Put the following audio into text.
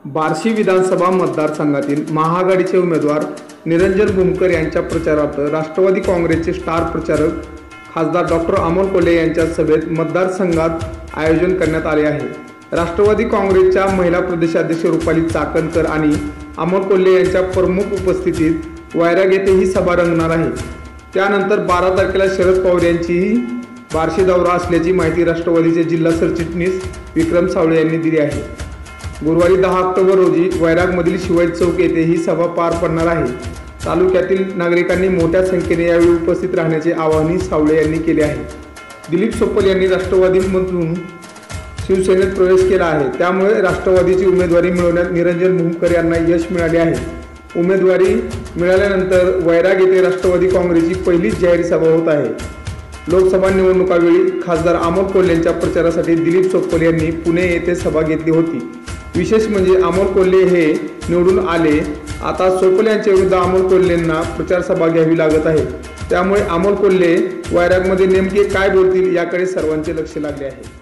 बार्शी विधानसभा मतदारसंघातील महाआघाडीचे उमेदवार निरंजन भूमकर यांच्या प्रचारार्थ राष्ट्रवादी काँग्रेसचे स्टार प्रचारक खासदार डॉक्टर अमोल कोल्हे यांच्या सभेत मतदारसंघात आयोजन करण्यात आले आहे। राष्ट्रवादी काँग्रेसच्या महिला प्रदेशाध्यक्ष रुपाली चाकणकर आणि अमोल कोल्हे यांच्या प्रमुख उपस्थितीत वैराग येथे ही सभा रंगणार आहे। त्यानंतर 12 तारखेला शरद पवार यांचीही बार्शी दौरा असल्याची माहिती राष्ट्रवादीचे जिल्हा सरचिटणीस विक्रम सावळे यांनी दिली आहे। गुरुवारी 10 ऑक्टोबर रोजी वैरागमधील शिवाजी चौक येथे ही सभा पार पडणार आहे। तालुक्यातील नागरिकांनी मोठ्या संख्येने यावेळी उपस्थित राहण्याचे आवाहनही सावळे यांनी केले आहे। दिलीप सोपल यांनी राष्ट्रवादीमधून शिवसेनेत प्रवेश केला आहे, त्यामुळे राष्ट्रवादीची उमेदवारी मिळवण्यात निरंजन भूमकर यांना यश मिळाले आहे। उमेदवारी मिळाल्यानंतर वैराग येथे राष्ट्रवादी काँग्रेसची पहिलीच जाहीर सभा होत आहे। लोकसभा निवडणुकावेळी खासदार अमोल कोल्हेंच्या प्रचारासाठी दिलीप सोपल यांनी पुणे येथे सभा घेतली होती। विशेष म्हणजे अमोल कोल्हे हे निवडून आले, आता सोपल यांच्या विरुद्ध अमोल कोल्हेंना प्रचार सभा घ्यावी लागत आहे। त्यामुळे अमोल कोल्हे वैरागमध्ये नेमके काय बोलतील याकडे सर्वांचे लक्ष लागले आहे।